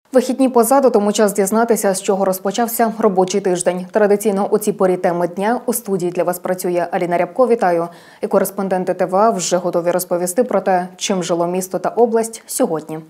Вихідні позаду, тому час дізнатися, з чого розпочався робочий тиждень. Традиційно у цій порі теми дня у студії для вас працює Аліна Рябко. Вітаю. І кореспонденти ТВА вже готові розповісти про те, чим жило місто та область сьогодні.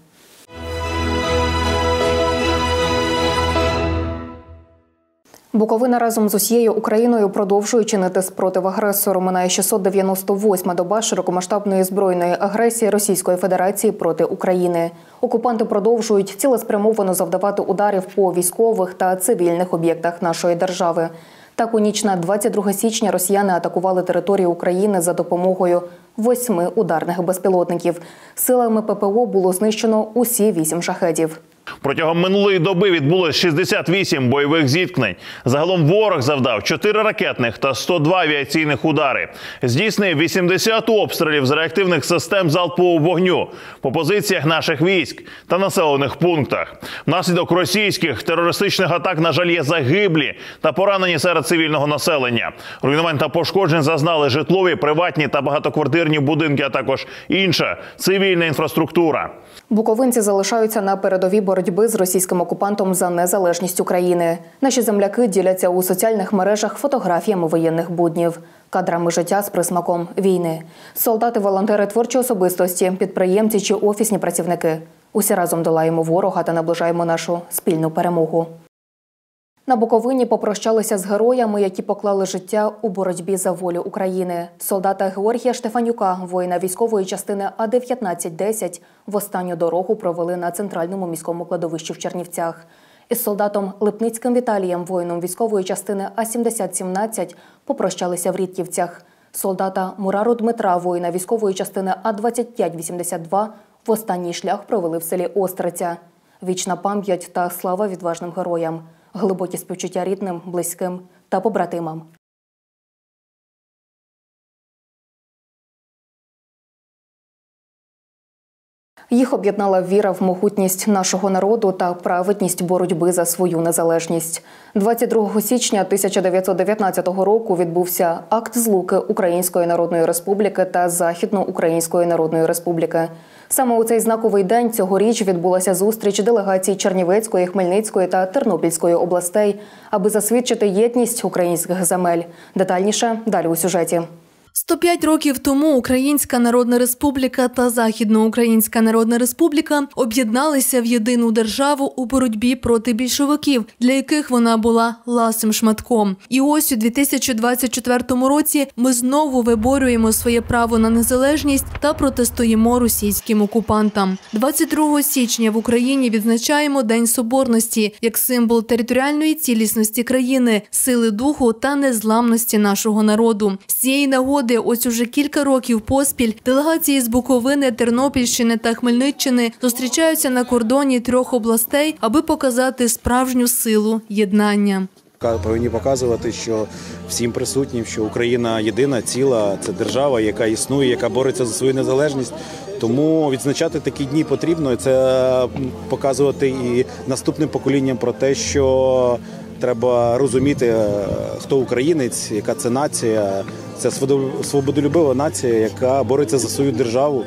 Буковина разом з усією Україною продовжує чинити спротив агресору. Минає 698-ма доба широкомасштабної збройної агресії Російської Федерації проти України. Окупанти продовжують цілеспрямовано завдавати ударів по військових та цивільних об'єктах нашої держави. Так, у ніч на 22 січня росіяни атакували територію України за допомогою 8 ударних безпілотників. Силами ППО було знищено усі 8 шахедів. Протягом минулої доби відбулось 68 бойових зіткнень. Загалом ворог завдав 4 ракетних та 102 авіаційних удари. Здійснив 80 обстрілів з реактивних систем залпового вогню по позиціях наших військ та населених пунктах. Внаслідок російських терористичних атак, на жаль, є загиблі та поранені серед цивільного населення. Руйнувань та пошкоджень зазнали житлові, приватні та багатоквартирні будинки, а також інша цивільна інфраструктура. Буковинці залишаються на передовій боротьби з російським окупантом за незалежність України. Наші земляки діляться у соціальних мережах фотографіями воєнних буднів, кадрами життя з присмаком війни. Солдати, волонтери, творчі особистості, підприємці чи офісні працівники. Усі разом долаємо ворога та наближаємо нашу спільну перемогу. На Буковині попрощалися з героями, які поклали життя у боротьбі за волю України. Солдата Георгія Штефанюка, воїна військової частини А-1910, в останню дорогу провели на центральному міському кладовищі в Чернівцях. Із солдатом Липницьким Віталієм, воїном військової частини А-7017, попрощалися в Рідківцях. Солдата Мурару Дмитра, воїна військової частини А-2582, в останній шлях провели в селі Остриця. Вічна пам'ять та слава відважним героям. Глибокі співчуття рідним, близьким та побратимам. Їх об'єднала віра в могутність нашого народу та праведність боротьби за свою незалежність. 22 січня 1919 року відбувся акт злуки Української Народної Республіки та Західноукраїнської Народної Республіки. Саме у цей знаковий день цьогоріч відбулася зустріч делегацій Чернівецької, Хмельницької та Тернопільської областей, аби засвідчити єдність українських земель. Детальніше далі у сюжеті. 105 років тому Українська Народна Республіка та Західноукраїнська Народна Республіка об'єдналися в єдину державу у боротьбі проти більшовиків, для яких вона була ласим шматком. І ось у 2024 році ми знову виборюємо своє право на незалежність та протистоїмо російським окупантам. 22 січня в Україні відзначаємо День Соборності як символ територіальної цілісності країни, сили духу та незламності нашого народу. З цієї нагоди ось уже кілька років поспіль делегації з Буковини, Тернопільщини та Хмельниччини зустрічаються на кордоні 3 областей, аби показати справжню силу єднання. Повинні показувати, що всім присутнім, що Україна єдина, ціла, це держава, яка існує, яка бореться за свою незалежність. Тому відзначати такі дні потрібно, і це показувати і наступним поколінням про те, що треба розуміти, хто українець, яка це нація. Це свободолюбива нація, яка бореться за свою державу.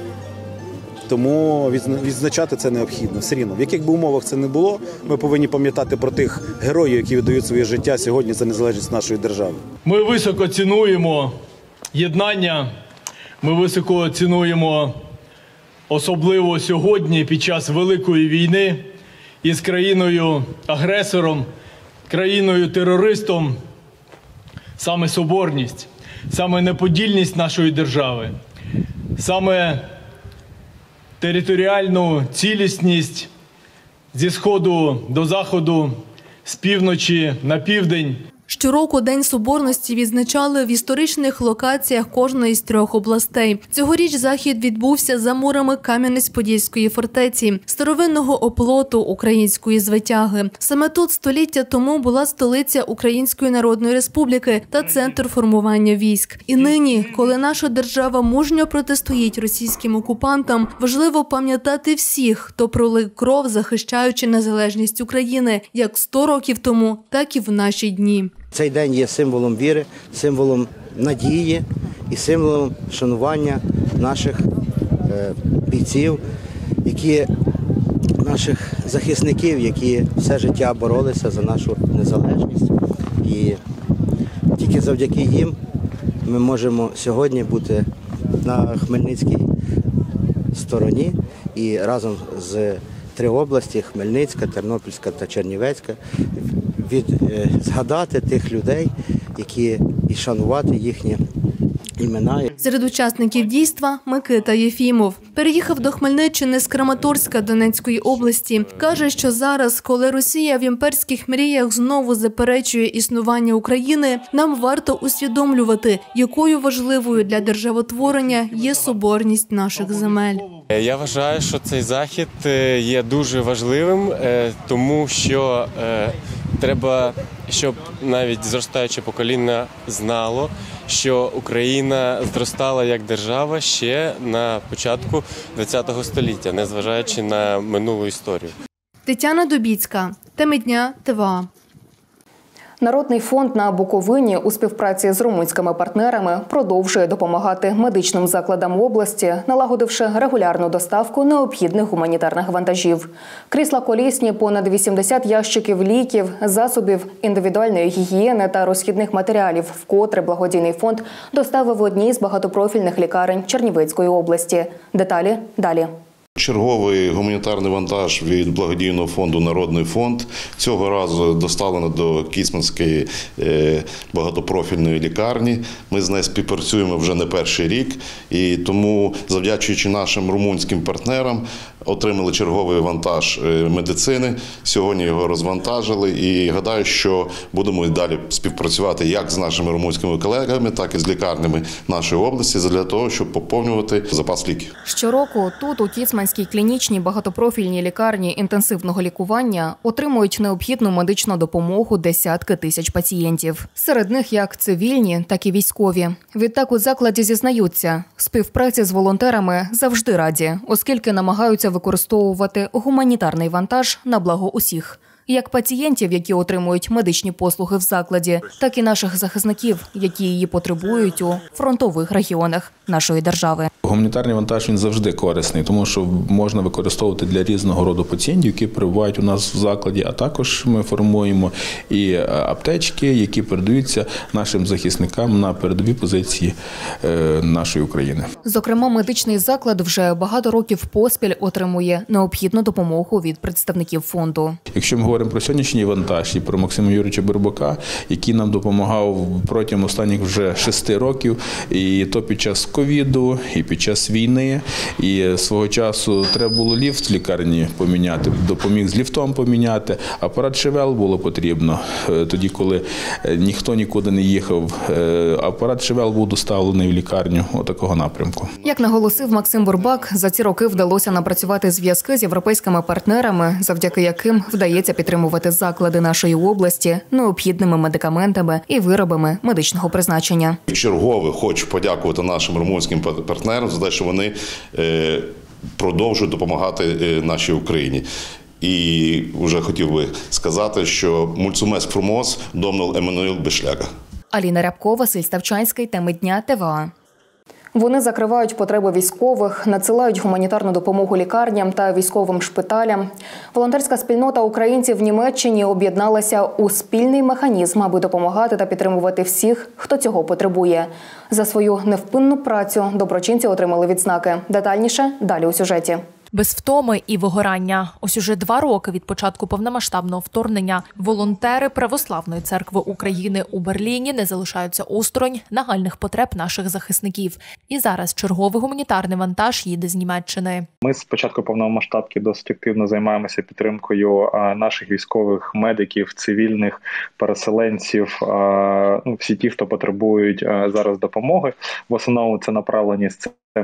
Тому відзначати це необхідно. Все рівно. В яких би умовах це не було, ми повинні пам'ятати про тих героїв, які віддають своє життя сьогодні за незалежність нашої держави. Ми високо цінуємо єднання, ми високо цінуємо особливо сьогодні під час Великої війни із країною-агресором, країною-терористом саме соборність, саме неподільність нашої держави, саме територіальну цілісність зі сходу до заходу, з півночі на південь. Щороку День Соборності відзначали в історичних локаціях кожної з 3 областей. Цьогоріч захід відбувся за мурами Кам'янець-Подільської фортеці, старовинного оплоту української звитяги. Саме тут століття тому була столиця Української Народної Республіки та центр формування військ. І нині, коли наша держава мужньо протистоїть російським окупантам, важливо пам'ятати всіх, хто пролив кров, захищаючи незалежність України, як 100 років тому, так і в наші дні. Цей день є символом віри, символом надії і символом шанування наших бійців, які наших захисників, які все життя боролися за нашу незалежність. І тільки завдяки їм ми можемо сьогодні бути на Хмельницькій стороні і разом з 3 області – Хмельницька, Тернопільська та Чернівецька – згадати тих людей, і шанувати їхні імена. Серед учасників дійства Микита Єфімов. Переїхав до Хмельниччини з Краматорська Донецької області. Каже, що зараз, коли Росія в імперських мріях знову заперечує існування України, нам варто усвідомлювати, якою важливою для державотворення є соборність наших земель. Я вважаю, що цей захід є дуже важливим, тому що треба, щоб навіть зростаюче покоління знало, що Україна зростала як держава ще на початку ХХ століття, незважаючи на минулу історію. Тетяна Дубіцька, Теми дня, ТВА. Народний фонд на Буковині у співпраці з румунськими партнерами продовжує допомагати медичним закладам області, налагодивши регулярну доставку необхідних гуманітарних вантажів. Крісла колісні, понад 80 ящиків ліків, засобів індивідуальної гігієни та розхідних матеріалів, вкотре благодійний фонд доставив в одній з багатопрофільних лікарень Чернівецької області. Деталі далі. Черговий гуманітарний вантаж від благодійного фонду «Народний фонд» цього разу доставлено до Кіцманської багатопрофільної лікарні. Ми з нею співпрацюємо вже не перший рік, і тому, завдячуючи нашим румунським партнерам, отримали черговий вантаж медицини. Сьогодні його розвантажили і гадаю, що будемо і далі співпрацювати як з нашими румунськими колегами, так і з лікарнями нашої області для того, щоб поповнювати запас ліків. Щороку тут у Кіцманській клінічній багатопрофільній лікарні інтенсивного лікування отримують необхідну медичну допомогу десятки тисяч пацієнтів. Серед них як цивільні, так і військові. Відтак у закладі зізнаються, співпраці з волонтерами завжди раді, оскільки намагаються використовувати гуманітарний вантаж на благо усіх. Як пацієнтів, які отримують медичні послуги в закладі, так і наших захисників, які її потребують у фронтових регіонах нашої держави. Гуманітарний вантаж він завжди корисний, тому що можна використовувати для різного роду пацієнтів, які перебувають у нас в закладі, а також ми формуємо і аптечки, які передаються нашим захисникам на передові позиції нашої України. Зокрема, медичний заклад вже багато років поспіль отримує необхідну допомогу від представників фонду. Якщо ми говоримо про сьогоднішній вантаж і про Максима Юрійовича Бурбака, який нам допомагав протягом останніх вже 6 років, і то під час ковіду, і під час війни, і свого часу треба було ліфт в лікарні поміняти, допоміг з ліфтом поміняти, апарат ШВЛ було потрібно, тоді, коли ніхто нікуди не їхав, апарат ШВЛ був доставлений в лікарню отакого напрямку. Як наголосив Максим Бурбак, за ці роки вдалося напрацювати зв'язки з європейськими партнерами, завдяки яким вдається підтримувати заклади нашої області необхідними медикаментами і виробами медичного призначення. Чергове хочу подякувати нашим румунським партнерам за те, що вони продовжують допомагати нашій Україні. І вже хотів би сказати, що мульцумес фрумос домнул Еммануїл Бешляга. Аліна Рябко, Василь Ставчанський, Теми дня, ТВА. Вони закривають потреби військових, надсилають гуманітарну допомогу лікарням та військовим шпиталям. Волонтерська спільнота українців в Німеччині об'єдналася у спільний механізм, аби допомагати та підтримувати всіх, хто цього потребує. За свою невпинну працю доброчинці отримали відзнаки. Детальніше далі у сюжеті. Без втоми і вигорання. Ось уже 2 роки від початку повномасштабного вторгнення волонтери Православної церкви України у Берліні не залишаються осторонь нагальних потреб наших захисників. І зараз черговий гуманітарний вантаж їде з Німеччини. Ми з початку повномасштабки досить активно займаємося підтримкою наших військових медиків, цивільних, переселенців, всі ті, хто потребують зараз допомоги. В основному це направленість, це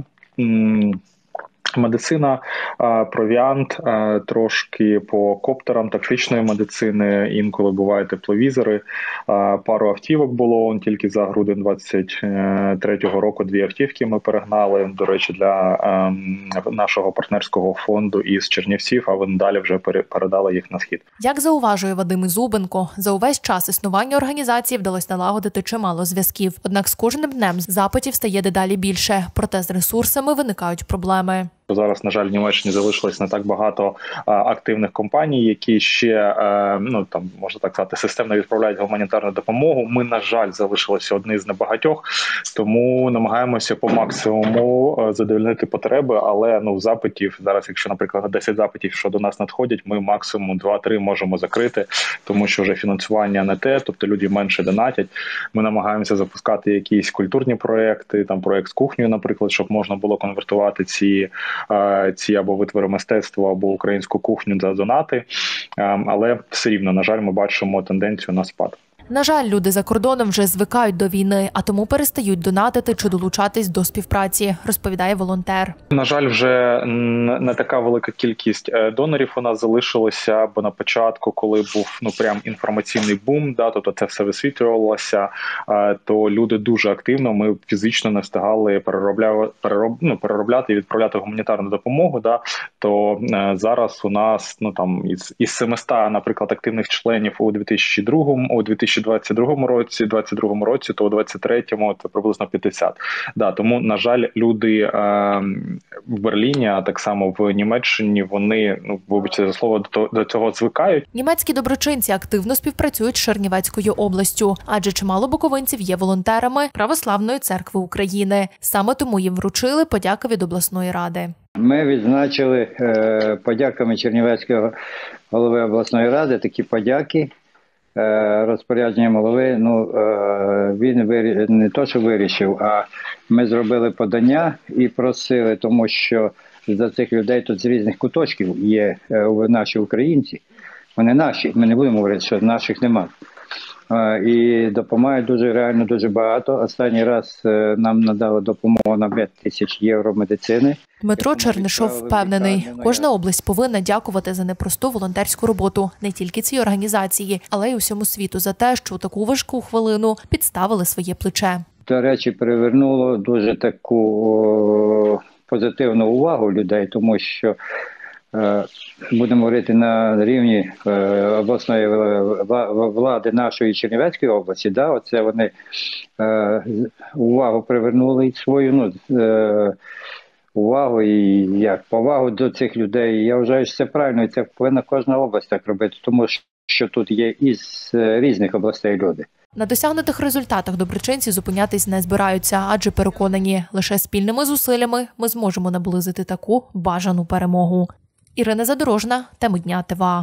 медицина, провіант, трошки по коптерам тактичної медицини, інколи бувають тепловізори. Пару автівок було, тільки за грудень 23-го року 2 автівки ми перегнали, до речі, для нашого партнерського фонду із Чернівців, а вони далі вже передали їх на схід. Як зауважує Вадим Ізубенко, за увесь час існування організації вдалося налагодити чимало зв'язків. Однак з кожним днем запитів стає дедалі більше, проте з ресурсами виникають проблеми. Зараз, на жаль, в Німеччині залишилось не так багато активних компаній, які ще, можна так сказати, системно відправляють гуманітарну допомогу. Ми, на жаль, залишилися одні з небагатьох, тому намагаємося по максимуму задовольнити потреби, але запитів зараз, якщо, наприклад, на 10 запитів, що до нас надходять, ми максимум 2-3 можемо закрити, тому що вже фінансування не те, тобто люди менше донатять. Ми намагаємося запускати якісь культурні проекти, там проект з кухнею, наприклад, щоб можна було конвертувати ці або витвори мистецтва, або українську кухню за донати, але все рівно, на жаль, ми бачимо тенденцію на спад. На жаль, люди за кордоном вже звикають до війни, а тому перестають донатити чи долучатись до співпраці, розповідає волонтер. На жаль, вже не така велика кількість донорів у нас залишилося, бо на початку, коли був прям інформаційний бум, тобто це все висвітлювалося, то люди дуже активно, ми фізично не встигали переробляти і відправляти гуманітарну допомогу, то зараз у нас із 700, наприклад, активних членів у 2022 році, то у 2023-му це приблизно 50. Тому, на жаль, люди в Берліні, а так само в Німеччині, вони, вибачте за слово, до цього звикають. Німецькі доброчинці активно співпрацюють з Чернівецькою областю, адже чимало буковинців є волонтерами Православної церкви України. Саме тому їм вручили подяки від обласної ради. Ми відзначили подяками Чернівецького голови обласної ради такі подяки. Розпорядженням голови, він не то, що вирішив, а ми зробили подання і просили, тому що за цих людей тут з різних куточків є наші українці. Вони наші, ми не будемо говорити, що наших немає. І допомагають реально дуже багато. Останній раз нам надали допомогу на 5 тисяч євро медицини. Дмитро Чернишов впевнений, кожна область повинна дякувати за непросту волонтерську роботу не тільки цій організації, але й усьому світу за те, що у таку важку хвилину підставили своє плече. До речі, привернуло дуже таку позитивну увагу людей, тому що будемо говорити на рівні обласної влади нашої Чернівецької області, оце вони увагу привернули свою увагу і повагу до цих людей. Я вважаю, що це правильно, і це повинна кожна область так робити, тому що тут є із різних областей люди. На досягнутих результатах доброчинці зупинятись не збираються, адже переконані, лише спільними зусиллями ми зможемо наблизити таку бажану перемогу. Ірина Задорожна, Теми дня ТВА.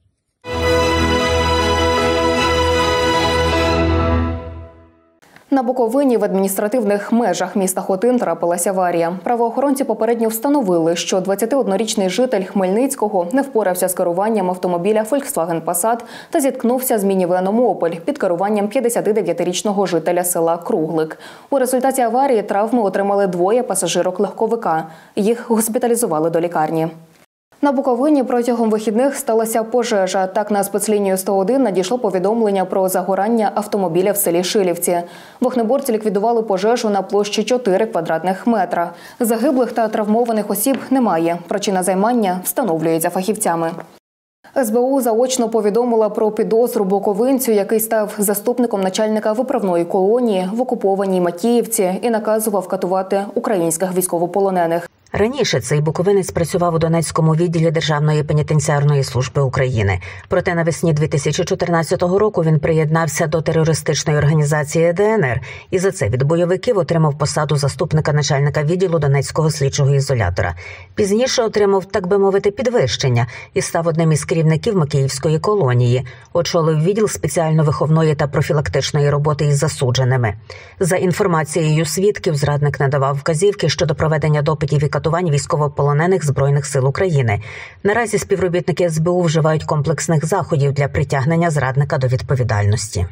На Буковині в адміністративних межах міста Хотин трапилася аварія. Правоохоронці попередньо встановили, що 21-річний житель Хмельницького не впорався з керуванням автомобіля Volkswagen Passat та зіткнувся з мінівеном Opel під керуванням 59-річного жителя села Круглик. У результаті аварії травми отримали 2 пасажирок легковика. Їх госпіталізували до лікарні. На Буковині протягом вихідних сталася пожежа. Так, на спецлінію 101 надійшло повідомлення про загорання автомобіля в селі Шилівці. Вогнеборці ліквідували пожежу на площі 4 квадратних метра. Загиблих та травмованих осіб немає. Причина займання встановлюється фахівцями. СБУ заочно повідомила про підозру буковинцю, який став заступником начальника виправної колонії в окупованій Макіївці і наказував катувати українських військовополонених. Раніше цей буковинець працював у Донецькому відділі Державної пенітенціарної служби України. Проте навесні 2014 року він приєднався до терористичної організації ДНР і за це від бойовиків отримав посаду заступника начальника відділу Донецького слідчого ізолятора. Пізніше отримав, так би мовити, підвищення і став одним із керівників Макіївської колонії. Очолив відділ спеціально-виховної та профілактичної роботи із засудженими. За інформацією свідків, зрадник надавав вказівки щодо проведення допитів і катувань військовополонених Збройних сил України. Наразі співробітники СБУ вживають комплексних заходів для притягнення зрадника до відповідальності.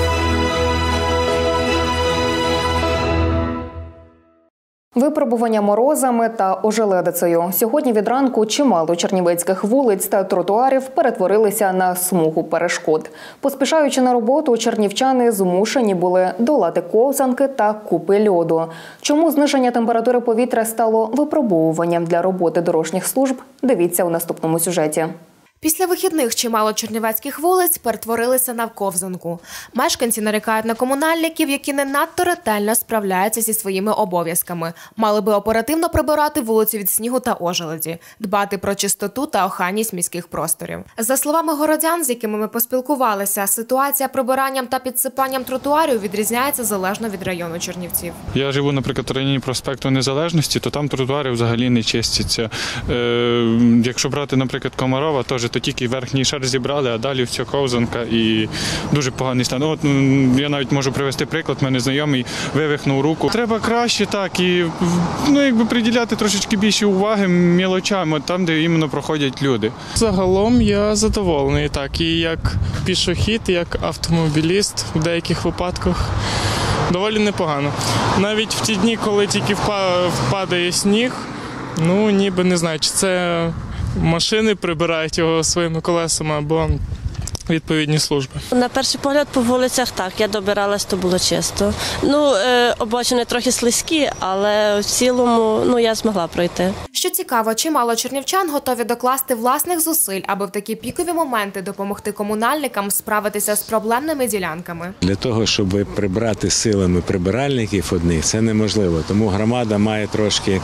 Випробування морозами та ожеледицею. Сьогодні від ранку чимало чернівецьких вулиць та тротуарів перетворилися на смугу перешкод. Поспішаючи на роботу, чернівчани змушені були долати ковзанки та купи льоду. Чому зниження температури повітря стало випробовуванням для роботи дорожніх служб? Дивіться у наступному сюжеті. Після вихідних чимало чернівецьких вулиць перетворилися на ковзанку. Мешканці нарікають на комунальників, які не надто ретельно справляються зі своїми обов'язками. Мали би оперативно прибирати вулиці від снігу та ожеледі, дбати про чистоту та охайність міських просторів. За словами городян, з якими ми поспілкувалися, ситуація прибиранням та підсипанням тротуарів відрізняється залежно від району Чернівців. Я живу, наприклад, в районі проспекту Незалежності, то там тротуари взагалі не чистяться. Якщо брати, наприклад, Комарова, то тільки верхній шар зібрали, а далі все ковзанка і дуже поганий стан. От, я навіть можу привести приклад, мене знайомий вивихнув руку. Треба краще так і приділяти трошечки більше уваги мілочам, там, де іменно проходять люди. Загалом я задоволений, так, і як пішохід, і як автомобіліст в деяких випадках. Доволі непогано. Навіть в ті дні, коли тільки впадає сніг, ніби не знаю, чи це машини прибирають його своїми колесами або відповідні служби. На перший погляд по вулицях так, я добиралась, то було чисто. Обочини трохи слизькі, але в цілому я змогла пройти. Що цікаво, чимало чернівчан готові докласти власних зусиль, аби в такі пікові моменти допомогти комунальникам справитися з проблемними ділянками. Для того, щоб прибрати силами прибиральників одних, це неможливо. Тому громада має трошки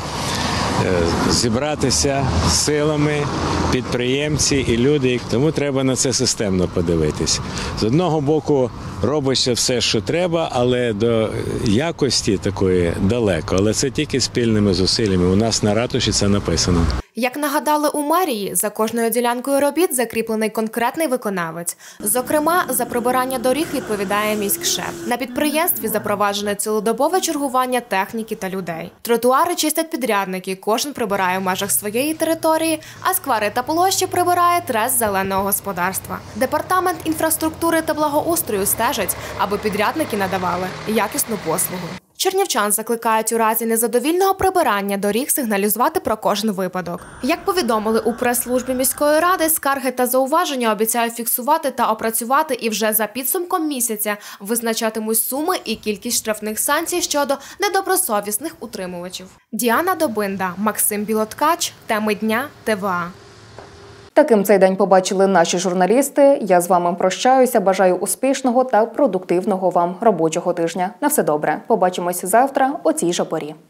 зібратися силами, підприємці і люди. Тому треба на це системно подивитись. З одного боку, робиться все, що треба, але до якості такої далеко. Але це тільки спільними зусиллями. У нас на ратуші це написано. Як нагадали у мерії, за кожною ділянкою робіт закріплений конкретний виконавець. Зокрема, за прибирання доріг відповідає міськшеф. На підприємстві запроваджене цілодобове чергування техніки та людей. Тротуари чистять підрядники, кожен прибирає в межах своєї території, а сквери та площі прибирає трест зеленого господарства. Департамент інфраструктури та благоустрою стежить, аби підрядники надавали якісну послугу. Чернівчан закликають у разі незадовільного прибирання доріг сигналізувати про кожен випадок. Як повідомили у прес-службі міської ради, скарги та зауваження обіцяють фіксувати та опрацювати і вже за підсумком місяця визначатимуть суми і кількість штрафних санкцій щодо недобросовісних утримувачів. Діана Добинда, Максим Білоткач. Теми дня. ТВА. Таким цей день побачили наші журналісти. Я з вами прощаюся. Бажаю успішного та продуктивного вам робочого тижня. На все добре. Побачимось завтра о цій же порі.